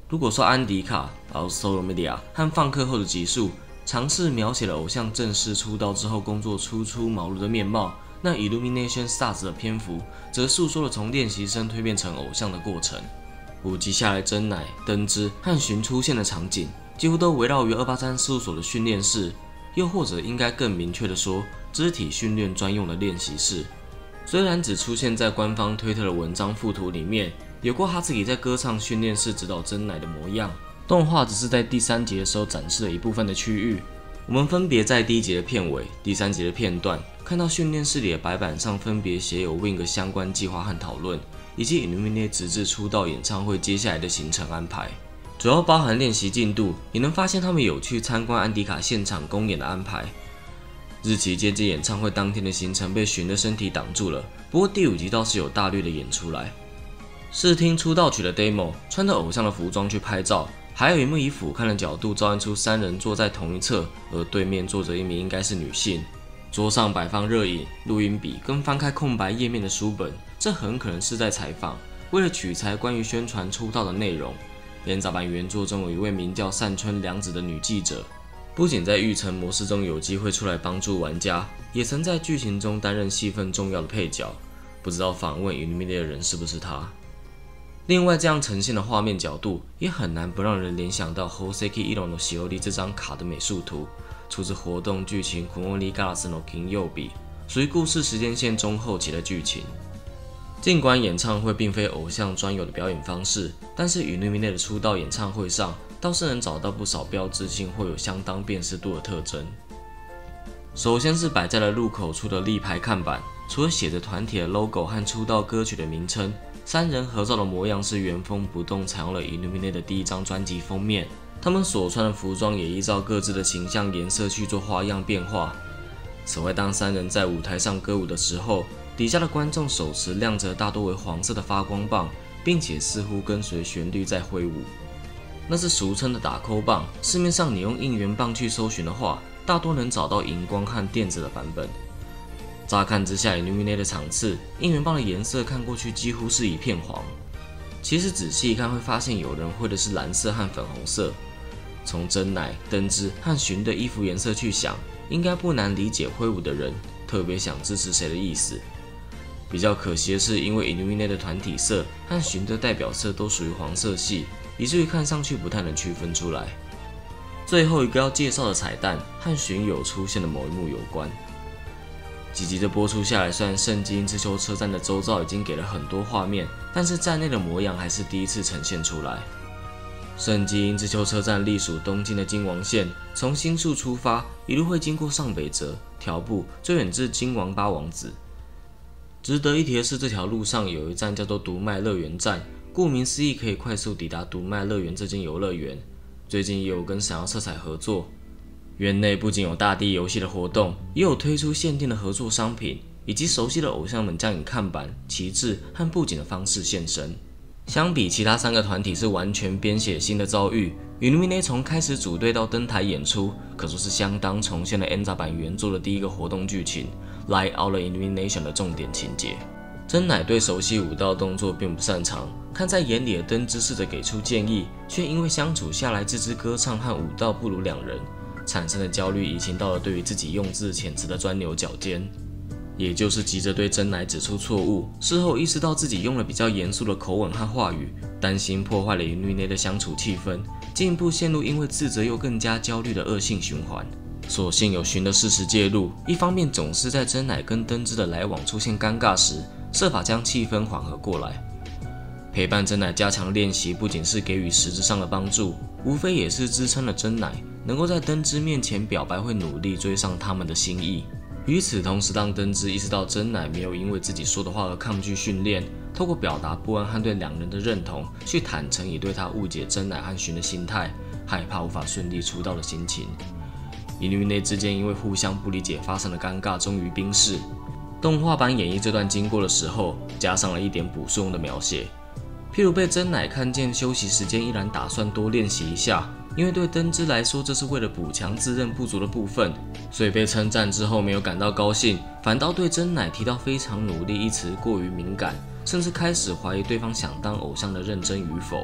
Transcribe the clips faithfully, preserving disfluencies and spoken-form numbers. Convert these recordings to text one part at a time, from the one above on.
如果说安迪卡、Social Media 和放课后的集数尝试描写了偶像正式出道之后工作初出茅庐的面貌，那 Illumination Stars 的篇幅则诉说了从练习生蜕变成偶像的过程。五集下来，真乃、登之和寻出现的场景几乎都围绕于二八三事务所的训练室，又或者应该更明确的说，肢体训练专用的练习室。虽然只出现在官方推特的文章附图里面，有过哈兹基在歌唱训练室指导真乃的模样，动画只是在第三集的时候展示了一部分的区域。我们分别在第一集的片尾、第三集的片段，看到训练室里的白板上分别写有 Wing 相关计划和讨论，以及 Illuminate 直至出道演唱会接下来的行程安排，主要包含练习进度，也能发现他们有去参观安迪卡现场公演的安排。日期接近演唱会当天的行程被寻的身体挡住了，不过第五集倒是有大略的演出来。试听出道曲的 demo， 穿着偶像的服装去拍照，还有一幕以俯瞰的角度照映出三人坐在同一侧，而对面坐着一名应该是女性。桌上摆放热饮、录音笔跟翻开空白页面的书本，这很可能是在采访。为了取材关于宣传出道的内容，演杂版原作中有一位名叫善春良子的女记者，不仅在育成模式中有机会出来帮助玩家，也曾在剧情中担任戏份重要的配角。不知道访问 Illuminate 的人是不是她？另外，这样呈现的画面角度也很难不让人联想到 Hoseki Iro no Shiori 这张卡的美术图，出自活动剧情 Kunori Garas no Kinyobi， 属于故事时间线中后期的剧情。尽管演唱会并非偶像专有的表演方式，但是 Illuminate 的出道演唱会上倒是能找到不少标志性或有相当辨识度的特征。首先是摆在了入口处的立牌看板，除了写着团体的 logo 和出道歌曲的名称，三人合照的模样是原封不动采用了 Illuminate 的第一张专辑封面，他们所穿的服装也依照各自的形象颜色去做花样变化。此外，当三人在舞台上歌舞的时候，底下的观众手持亮着大多为黄色的发光棒，并且似乎跟随旋律在挥舞。那是俗称的打扣棒，市面上你用应援棒去搜寻的话，大多能找到荧光和电子的版本。乍看之下 ，Illuminate 的场次，应援棒的颜色看过去几乎是一片黄。其实仔细一看会发现，有人挥的是蓝色和粉红色。从真乃、登之和寻的衣服颜色去想，应该不难理解挥舞的人特别想支持谁的意思。比较可惜的是，因为 Illuminate 的团体色和寻的代表色都属于黄色系，以至于看上去不太能区分出来。最后一个要介绍的彩蛋和寻友出现的某一幕有关。几集的播出下来，虽然圣基因之丘车站的周遭已经给了很多画面，但是站内的模样还是第一次呈现出来。圣基因之丘车站隶属东京的京王线，从新宿出发，一路会经过上北泽、条部，最远至京王八王子。值得一提的是，这条路上有一站叫做读卖乐园站，顾名思义可以快速抵达读卖乐园这间游乐园。最近也有跟闪耀色彩合作，园内不仅有大地游戏的活动，也有推出限定的合作商品，以及熟悉的偶像们将以看板、旗帜和布景的方式现身。相比其他三个团体是完全编写新的遭遇， Illuminate 从开始组队到登台演出，可说是相当重现了 E N Z A 版原作的第一个活动剧情 Light Out the Illumination 的重点情节。真乃对熟悉舞蹈动作并不擅长，看在眼里的登之试着给出建议，却因为相处下来自知歌唱和舞蹈不如两人，产生的焦虑移情到了对于自己用字遣词的钻牛角尖，也就是急着对真乃指出错误，事后意识到自己用了比较严肃的口吻和话语，担心破坏了与内的相处气氛，进一步陷入因为自责又更加焦虑的恶性循环。所幸有寻的适时介入，一方面总是在真乃跟登之的来往出现尴尬时，设法将气氛缓和过来。陪伴真乃加强练习，不仅是给予实质上的帮助，无非也是支撑了真乃能够在登之面前表白会努力追上他们的心意。与此同时，当登之意识到真乃没有因为自己说的话而抗拒训练，透过表达不安和对两人的认同，去坦诚以对他误解真乃和寻的心态，害怕无法顺利出道的心情。Illuminate之间因为互相不理解发生了尴尬，终于冰释。动画版演绎这段经过的时候，加上了一点补充的描写，譬如被真乃看见休息时间依然打算多练习一下，因为对登之来说这是为了补强自认不足的部分，所以被称赞之后没有感到高兴，反倒对真乃提到非常努力一词过于敏感，甚至开始怀疑对方想当偶像的认真与否。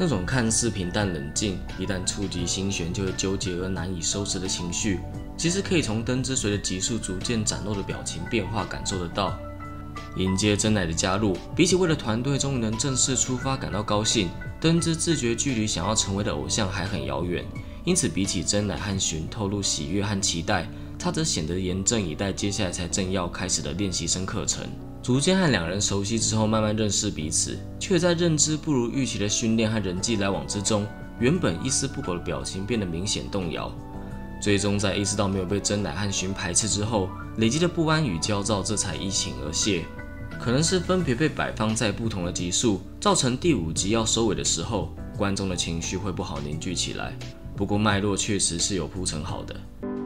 那种看似平淡冷静，一旦触及心弦就会纠结而难以收拾的情绪，其实可以从灯之随着集数逐渐展露的表情变化感受得到。迎接真乃的加入，比起为了团队终于能正式出发感到高兴，灯之自觉距离想要成为的偶像还很遥远。因此，比起真乃和寻透露喜悦和期待，他则显得严阵以待接下来才正要开始的练习生课程。逐渐和两人熟悉之后，慢慢认识彼此，却在认知不如预期的训练和人际来往之中，原本一丝不苟的表情变得明显动摇。最终在意识到没有被真乃和寻排斥之后，累积的不安与焦躁这才一请而泄。可能是分别被摆放在不同的集数，造成第五集要收尾的时候，观众的情绪会不好凝聚起来。不过脉络确实是有铺陈好的。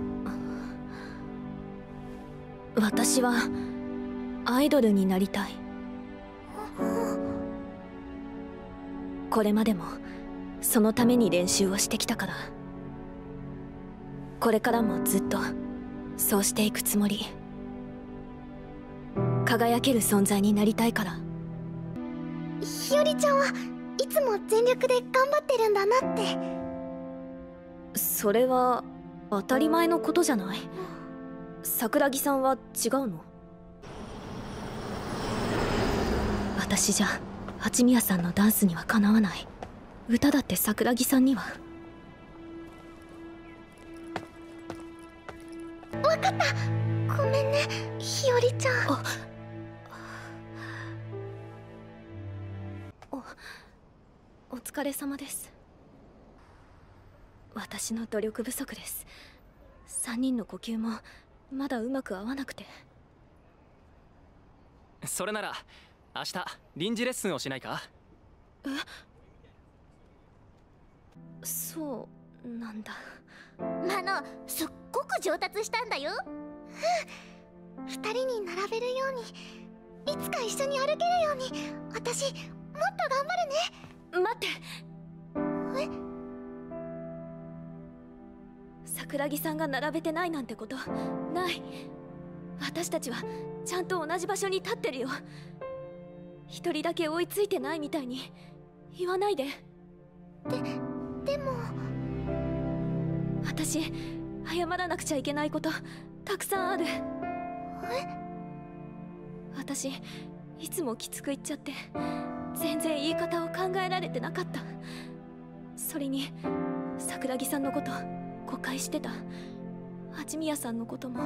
私はアイドルになりたい。これまでもそのために練習をしてきたから、これからもずっとそうしていくつもり。輝ける存在になりたいから。 日和ちゃんはいつも全力で頑張ってるんだなって。 それは当たり前のことじゃない。桜木さんは違うの？私じゃ八宮さんのダンスにはかなわない。歌だって桜木さんには。 わかった。ごめんね、日和ちゃん。あお、お疲れ様です。私の努力不足です。三人の呼吸もまだうまく合わなくて。 それなら明日臨時レッスンをしないか？ え？そうなんだ。 マノ、すっごく上達したんだよ。うん。二人に並べるように、いつか一緒に歩けるように、私もっと頑張るね。 待って。 え？ 桜木さんが並べてないなんてことない。私たちはちゃんと同じ場所に立ってるよ。一人だけ追いついてないみたいに言わないで。 で、でも私謝らなくちゃいけないことたくさんある。 え？ 私いつもきつく言っちゃって全然言い方を考えられてなかった。それに桜木さんのこと誤解してた。八宮さんのことも。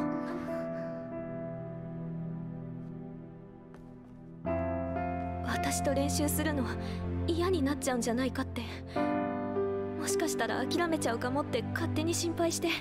私と練習するの嫌になっちゃうんじゃないかって。もしかしたら諦めちゃうかもって勝手に心配して。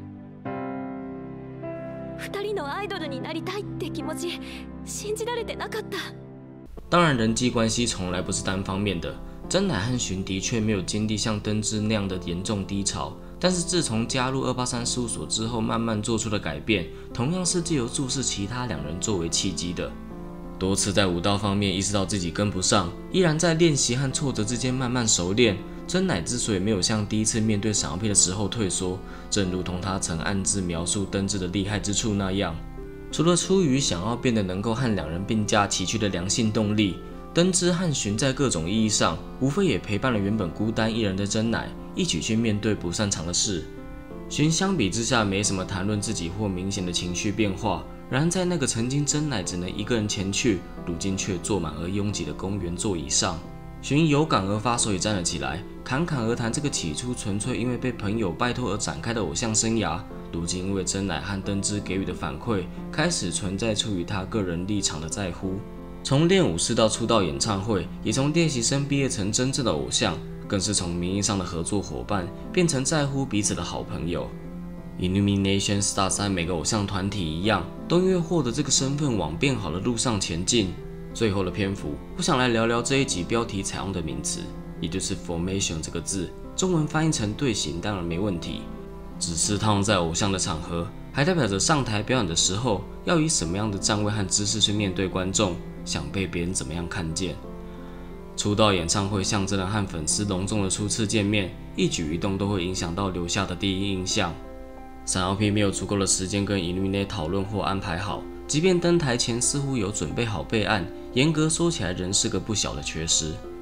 二人のアイドルになりたいって気持ち信じられてなかった。 当然，人际关系从来不是单方面的。真乃和寻的确没有经历像灯之那样的严重低潮。但是自从加入二八三事务所之后，慢慢做出的改变，同样是借由注视其他两人作为契机的。多次在舞蹈方面意识到自己跟不上，依然在练习和挫折之间慢慢熟练。真乃之所以没有像第一次面对闪耀片的时候退缩，正如同他曾暗自描述灯之的厉害之处那样，除了出于想要变得能够和两人并驾齐驱的良性动力，灯之和寻在各种意义上，无非也陪伴了原本孤单一人的真乃，一起去面对不擅长的事。寻相比之下没什么谈论自己或明显的情绪变化，然而在那个曾经真乃只能一个人前去，如今却坐满而拥挤的公园座椅上，寻有感而发，手也站了起来，侃侃而谈这个起初纯粹因为被朋友拜托而展开的偶像生涯，如今因为真乃和灯之给予的反馈，开始存在出于他个人立场的在乎。从练舞室到出道演唱会，也从练习生毕业成真正的偶像，更是从名义上的合作伙伴变成在乎彼此的好朋友。Illumination Stars 和每个偶像团体一样，都因为获得这个身份往变好的路上前进。最后的篇幅，我想来聊聊这一集标题采用的名词，也就是 formation 这个字，中文翻译成队形当然没问题，只是套用在偶像的场合，还代表着上台表演的时候要以什么样的站位和姿势去面对观众，想被别人怎么样看见。出道演唱会象征了和粉丝隆重的初次见面，一举一动都会影响到留下的第一印象。闪耀P没有足够的时间跟 Illuminate 讨论或安排好，即便登台前似乎有准备好备案，严格说起来仍是个不小的缺失。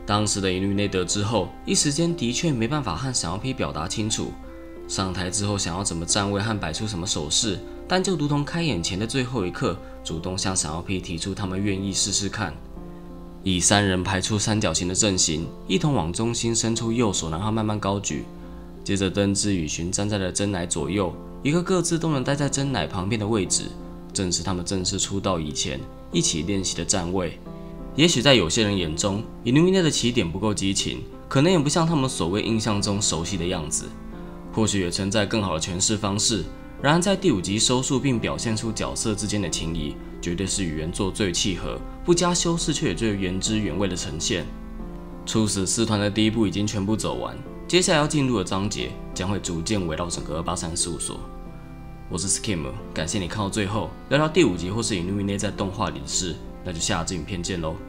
当时的伊律内得知后，一时间的确没办法和闪耀 P 表达清楚。上台之后想要怎么站位和摆出什么手势，但就如同开演前的最后一刻，主动向闪耀 P 提出他们愿意试试看。以三人排出三角形的阵型，一同往中心伸出右手，然后慢慢高举。接着灯之与寻站在了真乃左右，一个各自都能待在真乃旁边的位置，正是他们正式出道以前一起练习的站位。也许在有些人眼中，伊鲁米内的起点不够激情，可能也不像他们所谓印象中熟悉的样子。或许也存在更好的诠释方式。然而在第五集收束并表现出角色之间的情谊，绝对是与原作最契合，不加修饰却也最原汁原味的呈现。初始四团的第一部已经全部走完，接下来要进入的章节将会逐渐围绕整个二八三事务所。我是 Skim， 感谢你看到最后。聊聊第五集或是伊鲁米内在动画里的事，那就下支影片见喽。